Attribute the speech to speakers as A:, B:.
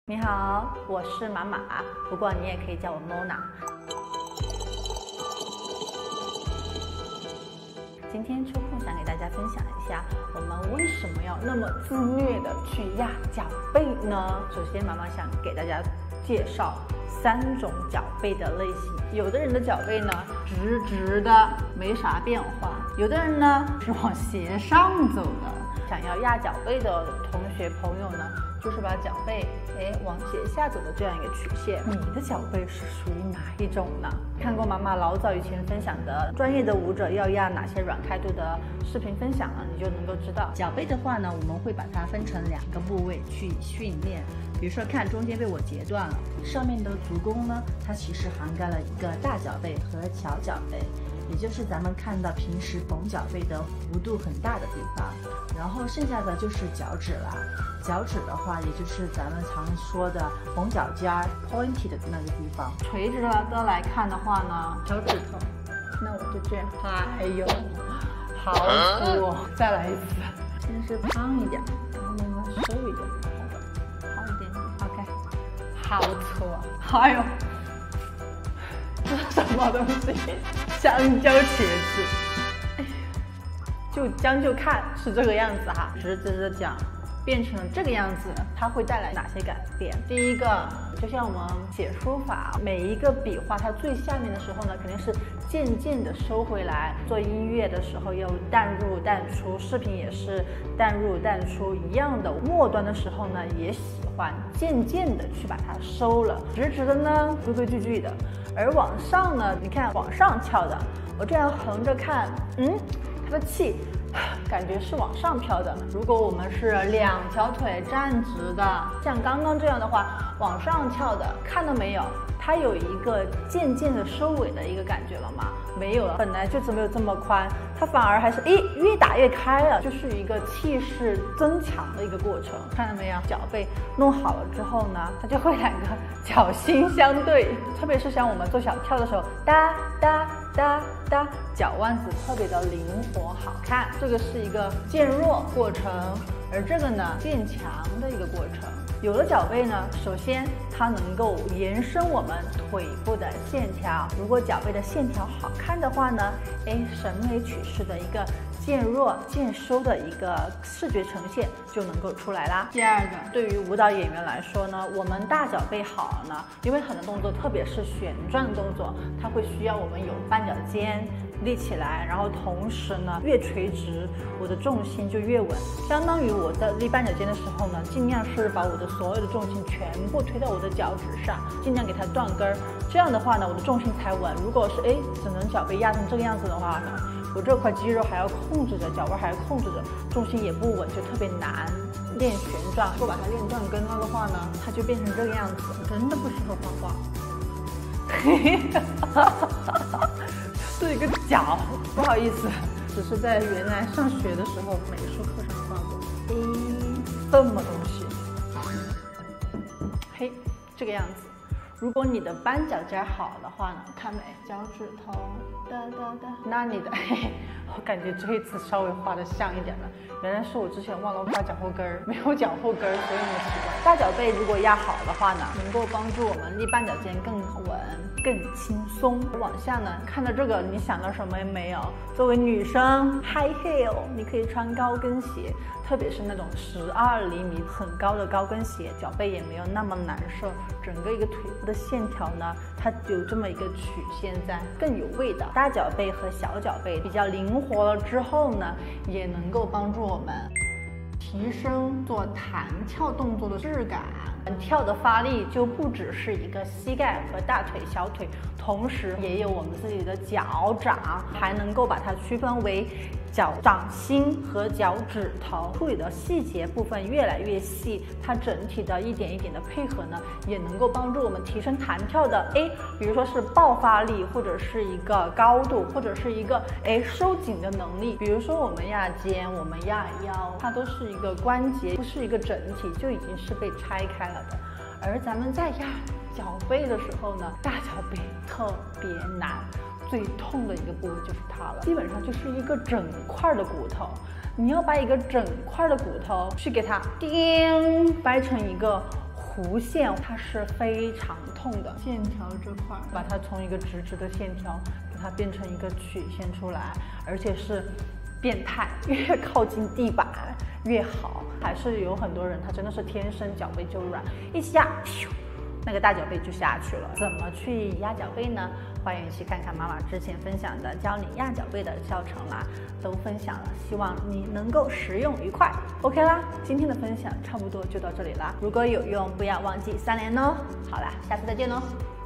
A: 你好，我是马马，不过你也可以叫我 Mona。今天抽空想给大家分享一下，我们为什么要那么自虐的去压脚背呢？首先，马马想给大家介绍3种脚背的类型。有的人的脚背呢直直的，没啥变化；有的人呢是往斜上走的。想要压脚背的同学朋友呢，就是把脚背往斜下走的这样一个曲线。你的脚背是属于哪一种呢？看过妈妈老早以前分享的专业的舞者要压哪些软开度的视频分享了，你就能够知道。
B: 脚背的话呢，我们会把它分成2个部位去训练。比如说看中间被我截断了，上面的足弓呢，它其实涵盖了一个大脚背和小脚背，也就是咱们看到平时绷脚背的弧度很大的地方。然后剩下的就是脚趾啦。脚趾的话，也就是咱们常说的绷脚尖 pointy 的那个地方。
A: 垂直的来看的话呢，脚趾头，那我就这样。哎呦，好粗哦！再来一次，先是胖一点，然后慢慢瘦一点，好一点点。OK， 好粗啊！哎呦，这是什么东西？香蕉茄子。就将就看是这个样子哈，直直的讲变成这个样子，它会带来哪些改变？第一个，就像我们写书法，每一个笔画它最下面的时候呢，肯定是渐渐的收回来。做音乐的时候要淡入淡出，视频也是淡入淡出一样的。末端的时候呢，也喜欢渐渐的去把它收了。直直的呢，规规矩矩的，而往上呢，你看往上翘的，我这样横着看，它的气感觉是往上飘的。如果我们是2条腿站直的，像刚刚这样的话，往上翘的，看到没有？它有一个渐渐的收尾的一个感觉了吗？没有了，本来就没有这么宽，它反而还是越打越开了，就是一个气势增强的一个过程。看到没有？脚背弄好了之后呢，它就会2个脚心相对，特别是像我们做小跳的时候，哒哒哒哒，脚腕子特别的灵活好看。这个是一个渐弱过程，而这个呢渐强的一个过程。有了脚背呢，首先它能够延伸我们腿部的线条。如果脚背的线条好看的话呢，审美取势的一个渐弱渐收的一个视觉呈现就能够出来啦。第二个，对于舞蹈演员来说呢，我们大脚背好了呢，因为很多动作，特别是旋转动作，它会需要我们有半脚尖立起来，然后同时呢越垂直，我的重心就越稳。相当于我在立半脚尖的时候呢，尽量是把我的所有的重心全部推到我的脚趾上，尽量给它断根儿。这样的话呢，我的重心才稳。如果是只能脚背压成这个样子的话呢，我这块肌肉还要控制着，脚腕还要控制着，重心也不稳，就特别难练旋转。如果把它练断根了的话呢，它就变成这个样子，真的不适合画画。是一个脚，不好意思，只是在原来上学的时候美术课上画过。这么东西，这个样子。如果你的半脚尖好的话呢，看没？脚趾头哒哒哒，那你的我感觉这一次稍微画的像一点了。原来是我之前忘了画脚后跟儿，没有脚后跟儿，所以那么奇怪。大脚背如果压好的话呢，能够帮助我们立半脚尖更稳、更轻松。往下呢，看到这个，你想到什么没有？作为女生 ，high heel， 你可以穿高跟鞋，特别是那种12厘米很高的高跟鞋，脚背也没有那么难受，整个一个腿部的线条呢，它有这么一个曲线在，更有味道。大脚背和小脚背比较灵活了之后呢，也能够帮助我们提升做弹跳动作的质感。跳的发力就不只是一个膝盖和大腿、小腿，同时也有我们自己的脚掌，还能够把它区分为脚掌心和脚趾头，处理的细节部分越来越细，它整体的一点一点的配合呢，也能够帮助我们提升弹跳的比如说是爆发力，或者是一个高度，或者是一个收紧的能力。比如说我们压肩，我们压腰，它都是一个关节，不是一个整体，就已经是被拆开了的。而咱们在压脚背的时候呢，大脚背特别难，最痛的一个部位就是它了，基本上就是一个整块的骨头。你要把一个整块的骨头去给它掰成一个弧线它是非常痛的，线条这块把它从一个直直的线条，把它变成一个曲线出来，而且是变态，越靠近地板越好。还是有很多人他真的是天生脚背就软，一压，那个大脚背就下去了。怎么去压脚背呢？欢迎去看看妈妈之前分享的教你压脚背的教程啦，都分享了，希望你能够实用愉快。OK 啦，今天的分享差不多就到这里啦。如果有用，不要忘记3连哦。好啦，下次再见喽。